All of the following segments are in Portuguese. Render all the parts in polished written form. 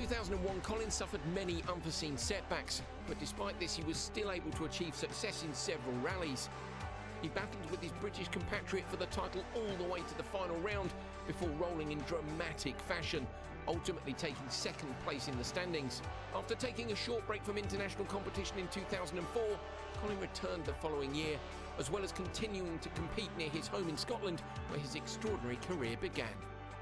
2001, Collins suffered many unforeseen setbacks, but despite this, he was still able to achieve success in several rallies. He battled with his British compatriot for the title all the way to the final round before rolling in dramatic fashion, ultimately taking second place in the standings. After taking a short break from international competition in 2004, Collins returned the following year, as well as continuing to compete near his home in Scotland, where his extraordinary career began.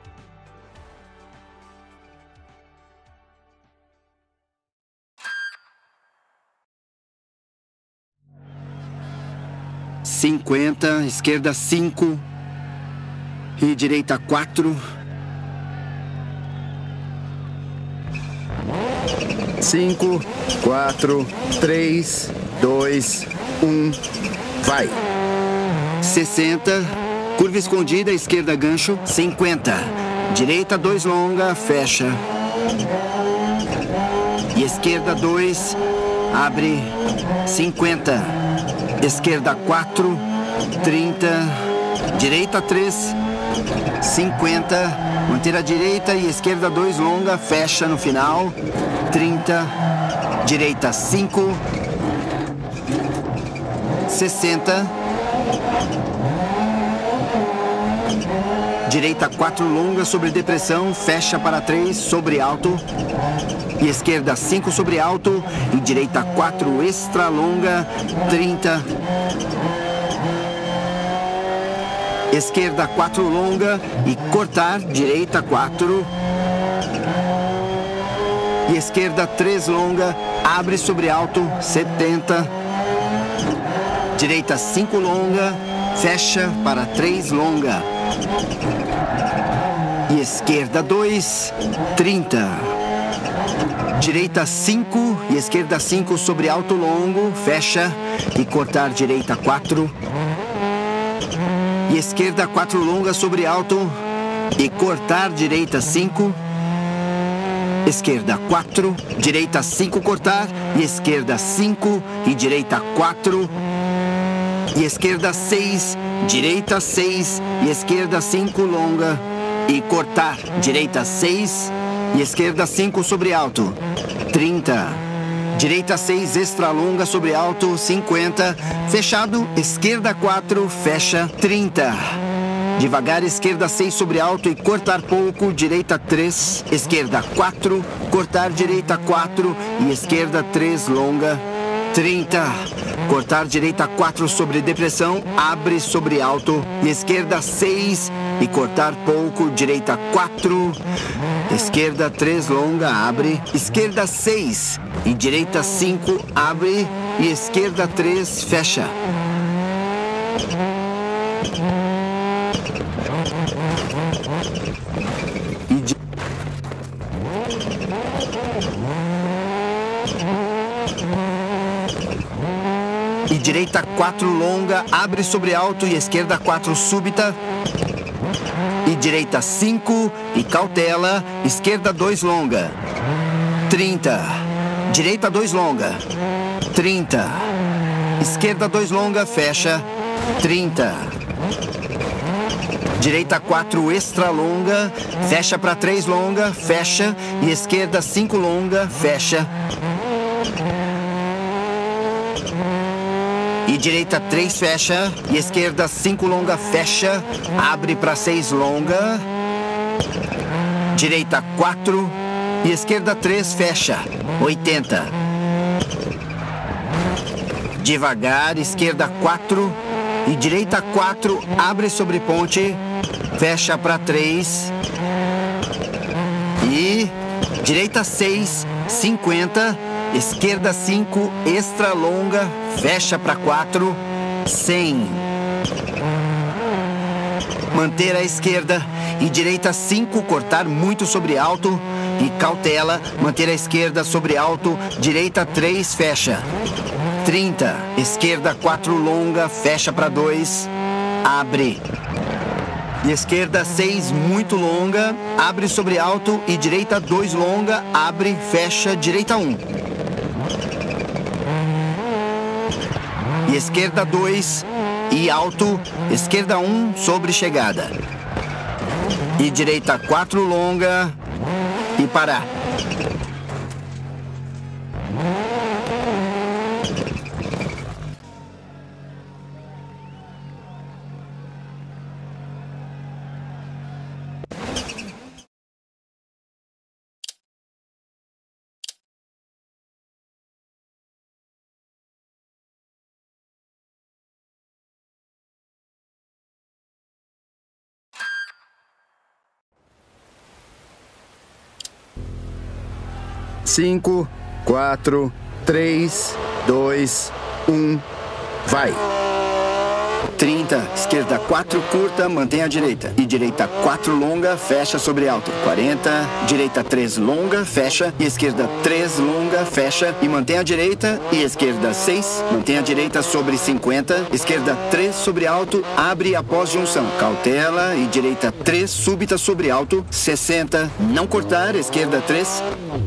(50), esquerda 5 e direita 4. 5, 4, 3, 2, 1, vai. 60, curva escondida, esquerda gancho, 50. Direita 2 longa, fecha. E esquerda 2, abre, 50. Esquerda 4, 30, direita 3, 50, manter a direita e esquerda 2 longa, fecha no final, 30, direita 5, 60, direita 4 longa sobre depressão, fecha para 3 sobre alto. E esquerda 5 sobre alto e direita 4 extra longa, 30. Esquerda 4 longa e cortar, direita 4. E esquerda 3 longa, abre sobre alto, 70. Direita 5 longa, fecha para 3 longa. E esquerda 2, 30. Direita 5 e esquerda 5 sobre alto longo, fecha e cortar direita 4. E esquerda 4 longa sobre alto e cortar direita 5. Esquerda 4, direita 5 cortar e esquerda 5 e direita 4. E esquerda 6, direita 6 e esquerda 5 longa e cortar direita 6. E esquerda 5 sobre alto, 30. Direita 6 extra longa sobre alto, 50. Fechado, esquerda 4, fecha, 30. Devagar, esquerda 6 sobre alto e cortar pouco, direita 3. Esquerda 4, cortar direita 4 e esquerda 3 longa, 30. Cortar direita 4 sobre depressão, abre sobre alto. E esquerda 6 e cortar pouco, direita 4. Esquerda 3 longa, abre. Esquerda 6 e direita 5, abre. E esquerda 3, fecha. E direita 4 longa, abre sobre alto e esquerda 4 súbita. E direita 5 e cautela, esquerda 2 longa, 30. Direita 2 longa, 30. Esquerda 2 longa, fecha, 30. Direita 4 extra longa, fecha para 3 longa, fecha. E esquerda 5 longa, fecha. E direita 3 fecha, e esquerda 5 longa fecha, abre para 6 longa. Direita 4 e esquerda 3 fecha, 80. Devagar, esquerda 4 e direita 4, abre sobre ponte, fecha para 3. E direita 6, 50. Esquerda 5, extra longa, fecha para 4, 100. Manter a esquerda e direita 5, cortar muito sobre alto e cautela, manter a esquerda sobre alto, direita 3, fecha. 30, esquerda 4 longa, fecha para 2, abre. E esquerda 6, muito longa, abre sobre alto e direita 2 longa, abre, fecha, direita 1. E esquerda 2 e alto, esquerda 1 sobre chegada. E direita 4 longa e parar. 5, 4, 3, 2, 1, vai! 30, esquerda 4 curta, mantém a direita. E direita 4 longa, fecha sobre alto. 40, direita 3 longa, fecha. E esquerda 3 longa, fecha. E mantém a direita. E esquerda 6, mantém a direita sobre 50. Esquerda 3 sobre alto, abre após junção. Cautela e direita 3 súbita sobre alto. 60, não cortar, esquerda 3.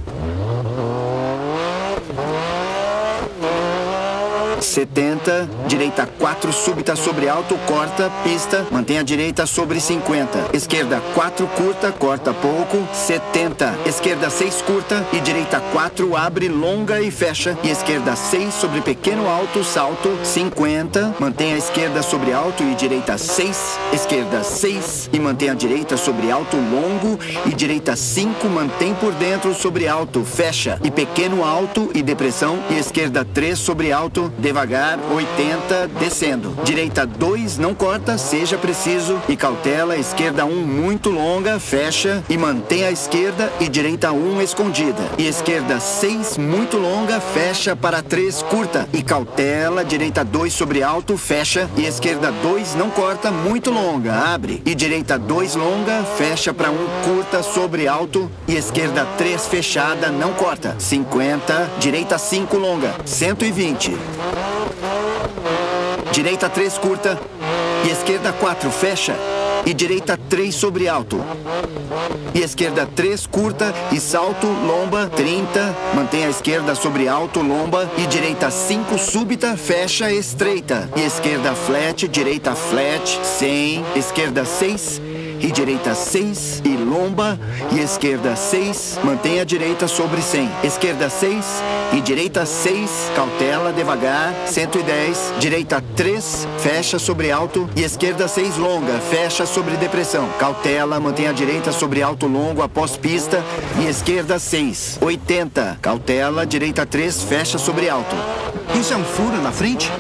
70, direita 4 súbita sobre alto, corta, pista, mantém a direita sobre 50. Esquerda 4 curta, corta pouco, 70. Esquerda 6 curta e direita 4 abre, longa e fecha. E esquerda 6 sobre pequeno alto, salto, 50. Mantém a esquerda sobre alto e direita 6. Esquerda 6 e mantém a direita sobre alto, longo. E direita 5, mantém por dentro sobre alto, fecha. E pequeno alto e depressão. E esquerda 3 sobre alto, devagar, 80, descendo. Direita 2, não corta, seja preciso. E cautela, esquerda 1 muito longa, fecha. E mantém a esquerda e direita 1 escondida. E esquerda 6 muito longa, fecha para 3 curta. E cautela, direita 2 sobre alto, fecha. E esquerda 2 não corta, muito longa, abre. E direita 2 longa, fecha para 1 curta sobre alto. E esquerda 3 fechada, não corta. 50, direita 5 longa, 120. Direita 3 curta e esquerda 4 fecha e direita 3 sobre alto. E esquerda 3 curta e salto, lomba, 30. Mantém a esquerda sobre alto, lomba. E direita 5 súbita, fecha, estreita. E esquerda flat, direita flat, 100. Esquerda 6 e direita 6 e lomba. E esquerda 6, mantém a direita sobre 100. Esquerda 6 e direita 6, cautela, devagar, 110. Direita 3, fecha sobre alto. E esquerda 6 longa, fecha sobre depressão. Cautela, mantém a direita sobre alto, longo, após pista. E esquerda 6, 80. Cautela, direita 3, fecha sobre alto. Isso é um furo na frente?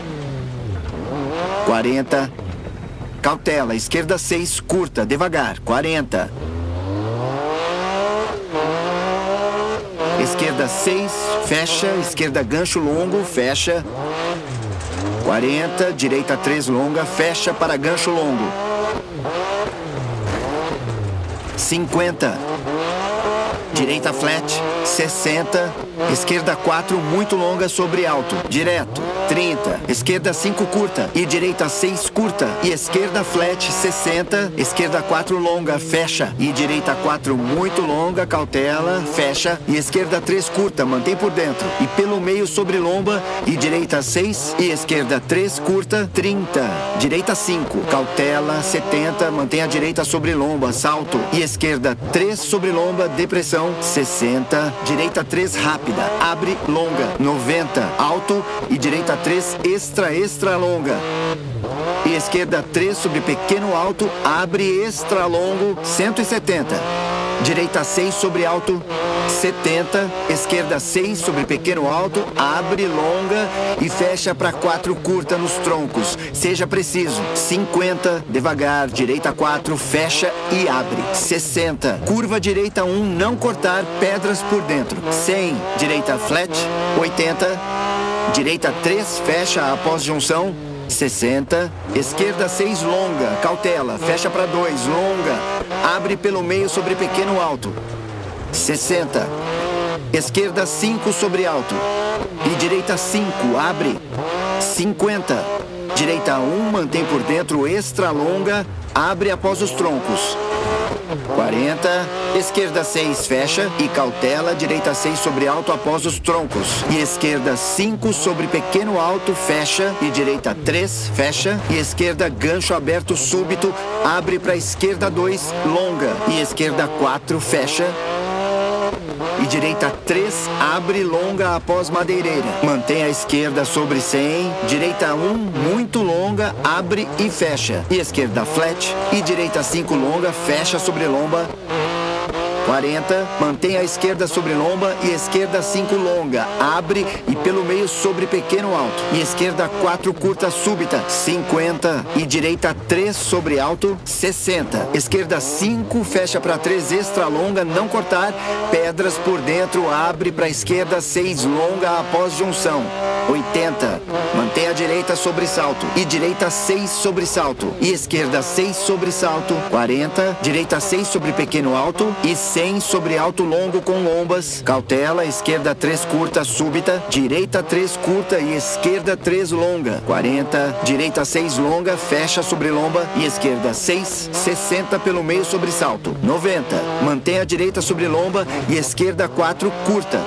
40. Cautela, esquerda 6, curta, devagar, 40. Esquerda 6, fecha, esquerda gancho longo, fecha. 40, direita 3 longa, fecha para gancho longo. 50. Direita flat, 60. Esquerda 4 muito longa sobre alto, direto, 30. Esquerda 5 curta e direita 6 curta. E esquerda flat, 60. Esquerda 4 longa, fecha. E direita 4 muito longa, cautela, fecha. E esquerda 3 curta, mantém por dentro. E pelo meio sobre lomba. E direita 6. E esquerda 3 curta, 30. Direita 5, cautela, 70. Mantém a direita sobre lomba, salto. E esquerda 3 sobre lomba, depressão, 60. Direita 3 rápida, abre, longa, 90. Alto e direita 3 extra longa. E esquerda 3 sobre pequeno alto, abre, extra longo, 170. Direita 6 sobre alto, 70. Esquerda 6 sobre pequeno alto, abre, longa e fecha para 4 curta nos troncos. Seja preciso. 50, devagar, direita 4, fecha e abre. 60. Curva direita 1, não cortar, pedras por dentro. 100, direita flat, 80. Direita 3, fecha após junção. 60. Esquerda 6 longa, cautela, fecha para 2, longa. Abre pelo meio sobre pequeno alto. 60. Esquerda 5 sobre alto. E direita 5, abre. 50. Direita 1, mantém por dentro, extra longa. Abre após os troncos. 40. Esquerda 6, fecha e cautela, direita 6 sobre alto após os troncos. E esquerda 5 sobre pequeno alto, fecha. E direita 3, fecha. E esquerda gancho aberto súbito, abre para esquerda 2, longa. E esquerda 4, fecha. E direita 3, abre longa após madeireira. Mantém a esquerda sobre 100, direita 1, muito longa, abre e fecha. E esquerda flat, e direita 5 longa, fecha sobre lomba. 40, mantém a esquerda sobre lomba e esquerda 5 longa, abre e pelo meio sobre pequeno alto. E esquerda 4 curta súbita, 50 e direita 3 sobre alto, 60. Esquerda 5, fecha para 3 extra longa, não cortar, pedras por dentro, abre para esquerda 6 longa após junção. 80, mantém a direita sobre salto e direita 6 sobre salto e esquerda 6 sobre salto. 40, direita 6 sobre pequeno alto e 100 sobre alto longo com lombas. Cautela, esquerda 3 curta súbita, direita 3 curta e esquerda 3 longa. 40, direita 6 longa, fecha sobre lomba e esquerda 6, 60 pelo meio sobre salto. 90, mantém a direita sobre lomba e esquerda 4 curta.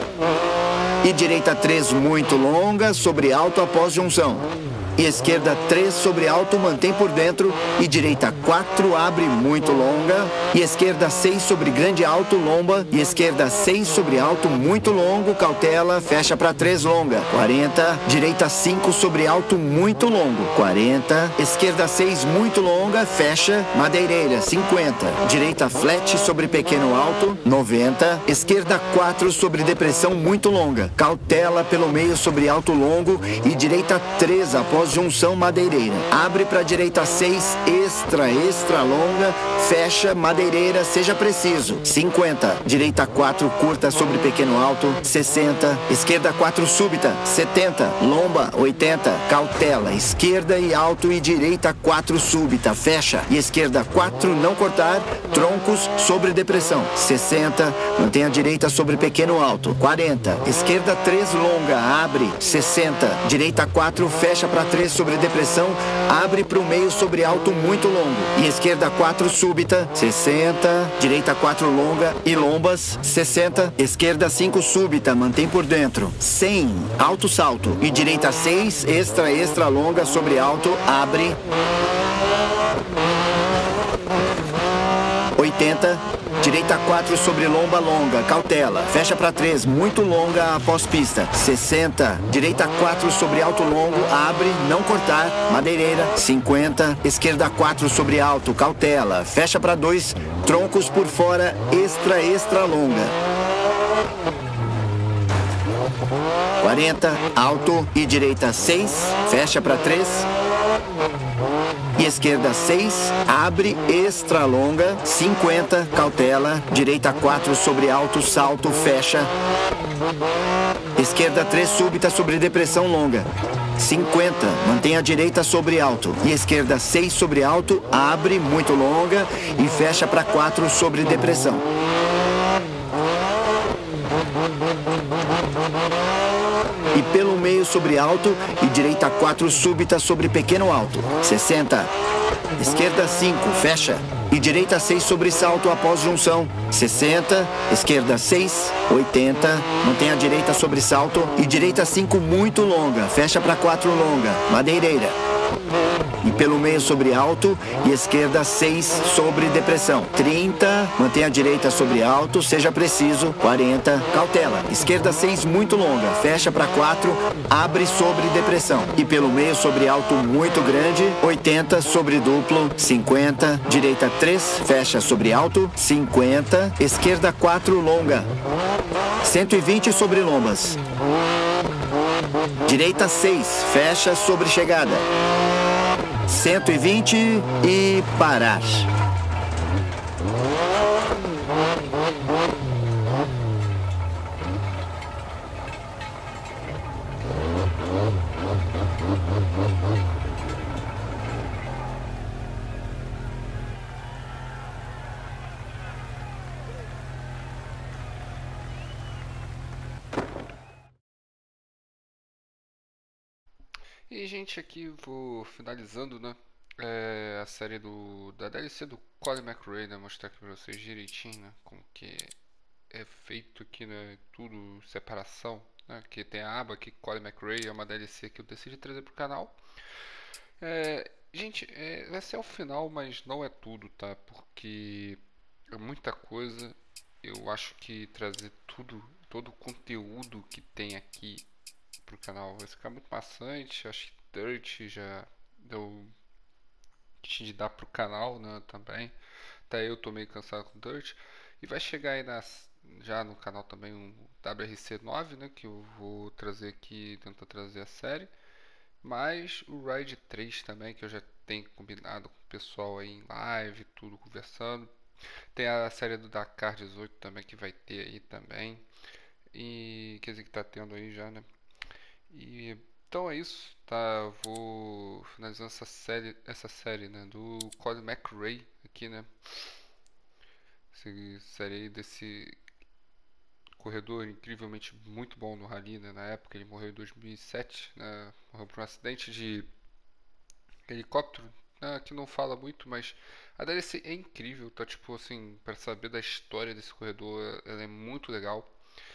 E direita 3 muito longa, sobre alto após junção. E esquerda 3 sobre alto, mantém por dentro. E direita 4, abre muito longa. E esquerda 6 sobre grande alto, lomba. E esquerda 6 sobre alto, muito longo, cautela, fecha para 3 longa. 40, direita 5 sobre alto, muito longo. 40, esquerda 6 muito longa, fecha, madeireira. 50, direita flat sobre pequeno alto. 90, esquerda 4 sobre depressão muito longa. Cautela pelo meio sobre alto longo. E direita 3 após junção madeireira. Abre para direita 6, extra longa, fecha, madeireira, seja preciso. 50, direita 4 curta sobre pequeno alto. 60, esquerda 4 súbita. 70, lomba. 80, cautela, esquerda e alto e direita 4 súbita, fecha. E esquerda 4 não cortar, troncos sobre depressão. 60, mantém a direita sobre pequeno alto. 40, esquerda 3 longa, abre. 60, direita 4 fecha para 3 sobre depressão, abre para o meio sobre alto muito longo. E esquerda 4 súbita. 60, direita 4 longa e lombas. 60, esquerda 5 súbita, mantém por dentro. 100, alto salto. E direita 6, extra longa sobre alto, abre. 80, direita 4 sobre lomba longa, cautela, fecha para 3, muito longa após pista. 60, direita 4 sobre alto longo, abre, não cortar, madeireira. 50, esquerda 4 sobre alto, cautela, fecha para 2, troncos por fora, extra longa. 40, alto e direita 6, fecha para 3. E esquerda 6, abre, extra longa. 50, cautela, direita 4 sobre alto, salto, fecha. Esquerda 3 súbita sobre depressão longa. 50, mantém a direita sobre alto. E esquerda 6 sobre alto, abre, muito longa e fecha para 4 sobre depressão. E pelo meio sobre alto e direita 4 súbita sobre pequeno alto. 60, esquerda 5, fecha. E direita 6 sobre salto após junção. 60, esquerda 6, 80, mantém a direita sobre salto. E direita 5 muito longa, fecha para 4 longa, madeireira. E pelo meio sobre alto e esquerda 6 sobre depressão. 30, mantém a direita sobre alto, seja preciso. 40, cautela, esquerda 6 muito longa, fecha para 4, abre sobre depressão. E pelo meio sobre alto muito grande. 80 sobre duplo. 50, direita 3, fecha sobre alto. 50, esquerda 4 longa. 120 sobre lombas. Direita 6, fecha sobre chegada. 120 e parar. E gente, aqui vou finalizando, né, a série da DLC do Colin McRae, né, mostrar aqui pra vocês direitinho, né, como que é feito aqui, né, tudo, separação, né, que tem a aba aqui, Colin McRae, é uma DLC que eu decidi trazer pro canal. Gente, vai ser o final, mas não é tudo, tá, porque é muita coisa eu acho que trazer todo o conteúdo que tem aqui pro canal vai ficar muito maçante. Acho que Dirt já deu o que tinha de dar pro canal, né, também. Até eu tô meio cansado com Dirt. E vai chegar aí já no canal também um WRC9, né, que eu vou trazer aqui, tentar trazer a série. Mas o Ride 3 também, que eu já tenho combinado com o pessoal aí em live, tudo conversando. Tem a série do Dakar 18 também que vai ter aí também. E quer dizer que tá tendo aí já, né? E então é isso, tá? Eu vou finalizando essa série, né, do Colin McRae aqui, né? Essa série aí desse corredor incrivelmente muito bom no rally, né? Na época ele morreu em 2007, né? Morreu por um acidente de helicóptero, né? Que não fala muito, mas a DLC é incrível, tá? Tipo assim, para saber da história desse corredor, ela é muito legal.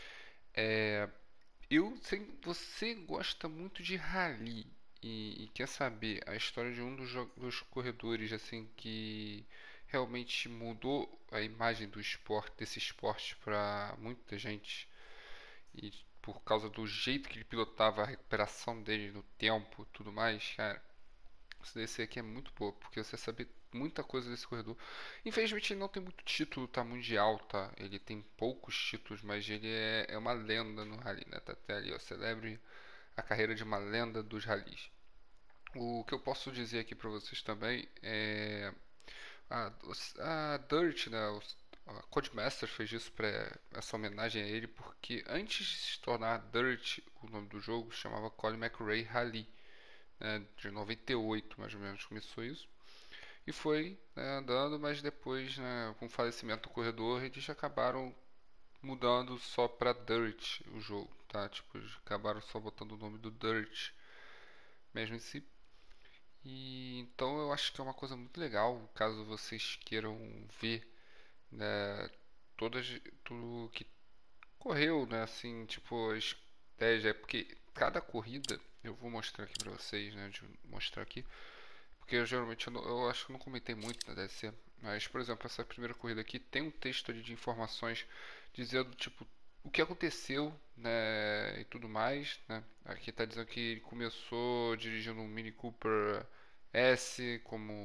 Você gosta muito de rally e quer saber a história de um dos corredores assim que realmente mudou a imagem do esporte, desse esporte para muita gente e por causa do jeito que ele pilotava a recuperação dele no tempo, tudo mais, cara. Essa DC aqui é muito boa, porque você sabe muita coisa desse corredor. Infelizmente ele não tem muito título, tá? Mundial, tá? Ele tem poucos títulos, mas ele é uma lenda no rally, né? Tá até ali, ó. Celebre a carreira de uma lenda dos rallies. O que eu posso dizer aqui pra vocês também é. A, a Dirt, né? A Codemaster fez isso para essa homenagem a ele, porque antes de se tornar Dirt, o nome do jogo chamava Colin McRae Rally, né, de 98 mais ou menos começou isso. E foi, né, andando, mas depois, né, com o falecimento do corredor, eles acabaram mudando só para Dirt o jogo, tá? Tipo, eles acabaram só botando o nome do Dirt mesmo em si. E então eu acho que é uma coisa muito legal, caso vocês queiram ver, né, todas tudo que correu, né, assim, tipo as 10, é porque cada corrida eu vou mostrar aqui pra vocês, né, de mostrar aqui. Porque eu acho que eu não comentei muito na DLC, mas por exemplo, essa primeira corrida aqui tem um texto ali de informações dizendo tipo o que aconteceu, né, e tudo mais, né? Aqui está dizendo que ele começou dirigindo um Mini Cooper S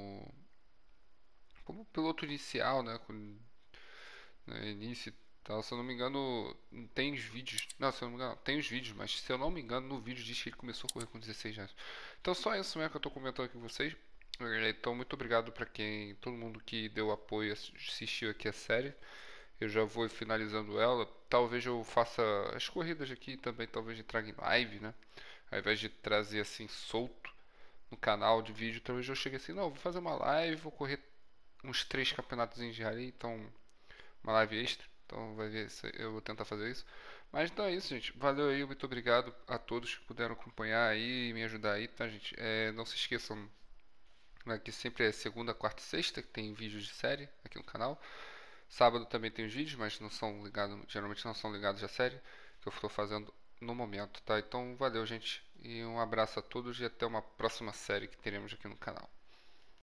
como piloto inicial, né, no início e tal. Se eu não me engano, tem os vídeos. Não, se eu não me engano, tem os vídeos, mas se eu não me engano, no vídeo diz que ele começou a correr com 16 anos. Então só isso mesmo que eu estou comentando aqui com vocês. Então, muito obrigado para todo mundo que deu apoio, assistiu aqui a série. Eu já vou finalizando ela. Talvez eu faça as corridas aqui também, talvez eu traga em live, né? Ao invés de trazer assim solto no canal de vídeo, talvez eu chegue assim, não, vou fazer uma live, vou correr uns 3 campeonatos de rally, então uma live extra. Então vai ver se eu vou tentar fazer isso. Mas então é isso, gente. Valeu aí, muito obrigado a todos que puderam acompanhar aí e me ajudar aí, tá, gente? Não se esqueçam, né, que sempre é segunda, quarta e sexta que tem vídeos de série aqui no canal. Sábado também tem os vídeos, mas não são ligados, geralmente não são ligados à série que eu estou fazendo no momento, tá? Então valeu, gente. E um abraço a todos e até uma próxima série que teremos aqui no canal.